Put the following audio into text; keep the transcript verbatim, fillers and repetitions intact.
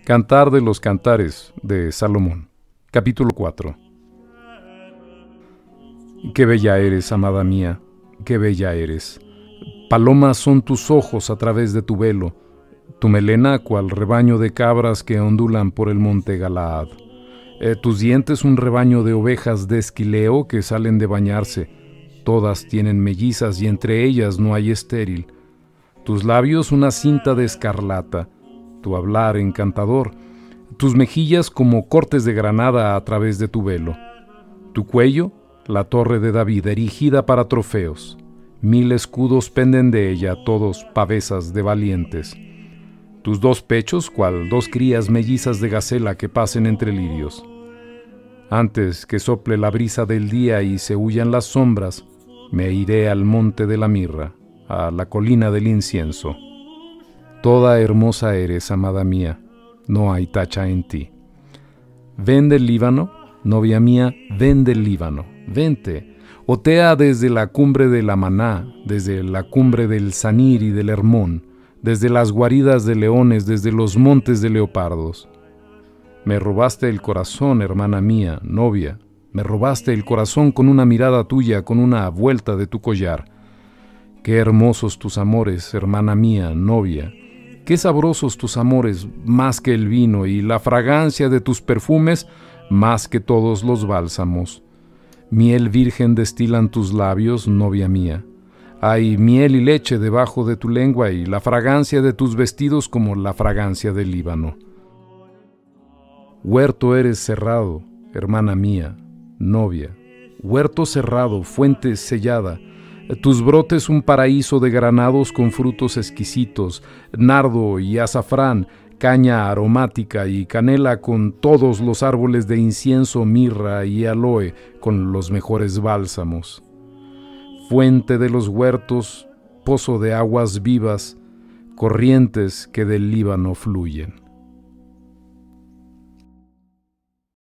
Cantar de los Cantares de Salomón, capítulo cuatro. Qué bella eres, amada mía, qué bella eres. Palomas son tus ojos a través de tu velo, tu melena cual rebaño de cabras que ondulan por el monte Galaad. Eh, tus dientes un rebaño de ovejas de esquileo que salen de bañarse. Todas tienen mellizas y entre ellas no hay estéril. Tus labios una cinta de escarlata, tu hablar encantador, tus mejillas como cortes de granada a través de tu velo. Tu cuello, la torre de David erigida para trofeos. Mil escudos penden de ella, todos pavesas de valientes. Tus dos pechos, cual dos crías mellizas de gacela que pasen entre lirios. Antes que sople la brisa del día y se huyan las sombras, me iré al monte de la mirra, a la colina del incienso. Toda hermosa eres, amada mía, no hay tacha en ti. Ven del Líbano, novia mía, ven del Líbano, vente. Otea desde la cumbre de la Maná, desde la cumbre del Sanir y del Hermón, desde las guaridas de leones, desde los montes de leopardos. Me robaste el corazón, hermana mía, novia, me robaste el corazón con una mirada tuya, con una vuelta de tu collar. Qué hermosos tus amores, hermana mía, novia. Qué sabrosos tus amores, más que el vino, y la fragancia de tus perfumes, más que todos los bálsamos. Miel virgen destilan tus labios, novia mía. Hay miel y leche debajo de tu lengua, y la fragancia de tus vestidos como la fragancia del Líbano. Huerto eres cerrado, hermana mía, novia. Huerto cerrado, fuente sellada. Tus brotes un paraíso de granados con frutos exquisitos, nardo y azafrán, caña aromática y canela con todos los árboles de incienso, mirra y aloe con los mejores bálsamos. Fuente de los huertos, pozo de aguas vivas, corrientes que del Líbano fluyen.